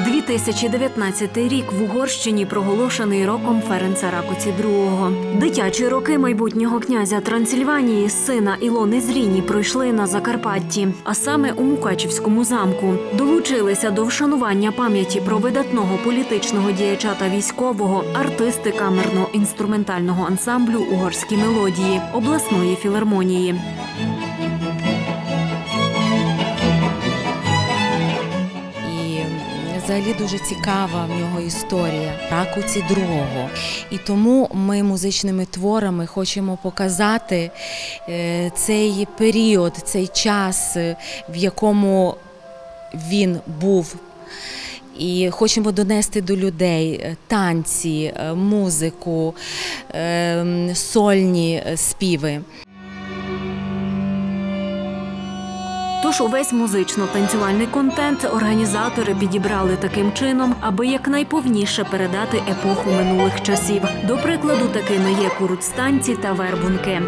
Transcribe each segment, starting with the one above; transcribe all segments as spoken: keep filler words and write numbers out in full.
дві тисячі дев'ятнадцятий рік в Угорщині проголошений роком Ференца Ракоці другого. Дитячі роки майбутнього князя Трансильванії, сина Ілони Зріні, пройшли на Закарпатті, а саме у Мукачівському замку. Долучилися до вшанування пам'яті про видатного політичного діяча та військового артисти камерно-інструментального ансамблю «Угорські мелодії» обласної філармонії. Взагалі дуже цікава в нього історія Ракоці другого. І тому ми музичними творами хочемо показати цей період, цей час, в якому він був. І хочемо донести до людей танці, музику, сольні співи. Тож увесь музично-танцювальний контент організатори підібрали таким чином, аби якнайповніше передати епоху минулих часів. До прикладу, такими є куруцтанці та вербунки.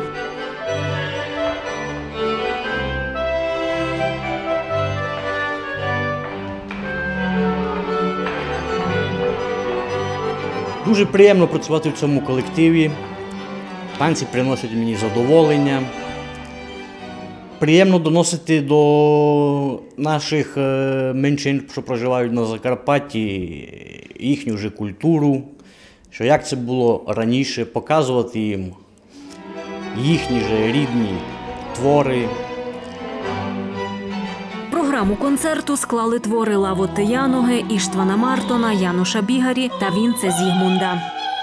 Дуже приємно працювати в цьому колективі. Танці приносять мені задоволення. Приємно доносити до наших меншин, що проживають на Закарпатті, їхню вже культуру, що як це було раніше, показувати їм їхні же рідні твори. Програму концерту склали твори Лавоти Яноги, Іштвана Мартона, Януша Бігарі та Вінце Зігмунда.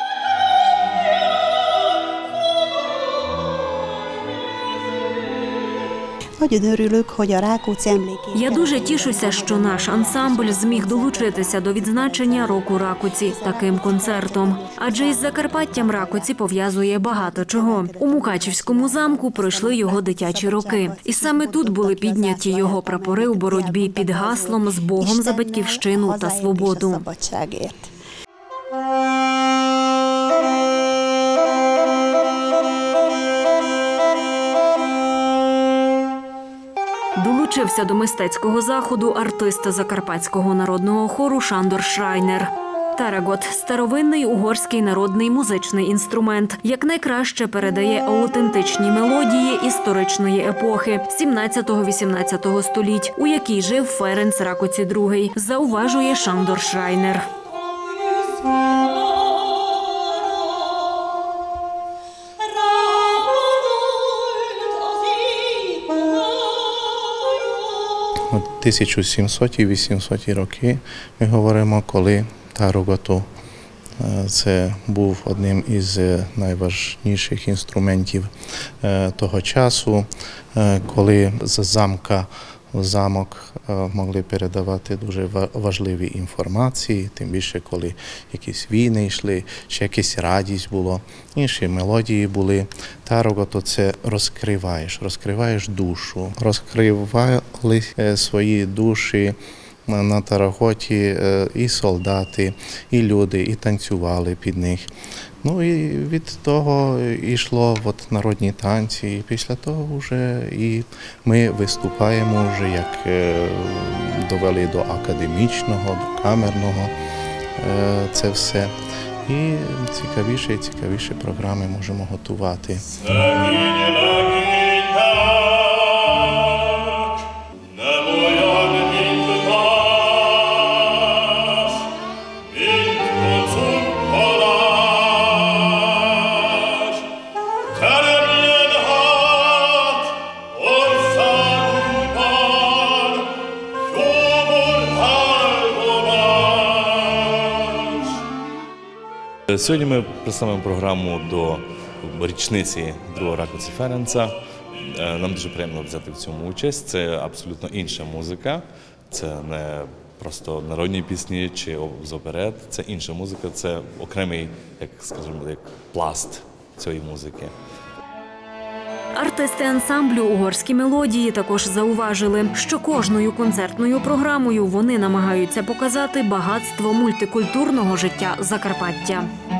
Я дуже тішуся, що наш ансамбль зміг долучитися до відзначення року Ракоці таким концертом. Адже із Закарпаттям Ракоці пов'язує багато чого. У Мукачівському замку пройшли його дитячі роки. І саме тут були підняті його прапори у боротьбі під гаслом «З Богом за батьківщину та свободу». Долучився до мистецького заходу артист Закарпатського народного хору Шандор Шрайнер. Тарагот – старовинний угорський народний музичний інструмент, якнайкраще передає аутентичні мелодії історичної епохи сімнадцятого-вісімнадцятого століть, у якій жив Ференц Ракоці другий, зауважує Шандор Шрайнер. тисяча сімсоті - вісімсоті роки ми говоримо, коли тараготу це був одним із найважніших інструментів того часу, коли з замка в замок могли передавати дуже важливі інформації, тим більше, коли якісь війни йшли, чи якась радість було, інші мелодії були. Тараготу – це розкриваєш, розкриваєш душу. Розкривали свої душі на тараготі і солдати, і люди, і танцювали під них. Ну і від того йшло от народні танці, і після того вже і ми виступаємо вже, як довели до академічного, до камерного це все. І цікавіше і цікавіше програми можемо готувати. Сьогодні ми представимо програму до річниці другого Ракоці Ференца. Нам дуже приємно взяти в цьому участь. Це абсолютно інша музика. Це не просто народні пісні чи з оперет. Це інша музика, це окремий, як скажімо, як пласт цієї музики. Артисти ансамблю «Угорські мелодії» також зауважили, що кожною концертною програмою вони намагаються показати багатство мультикультурного життя Закарпаття.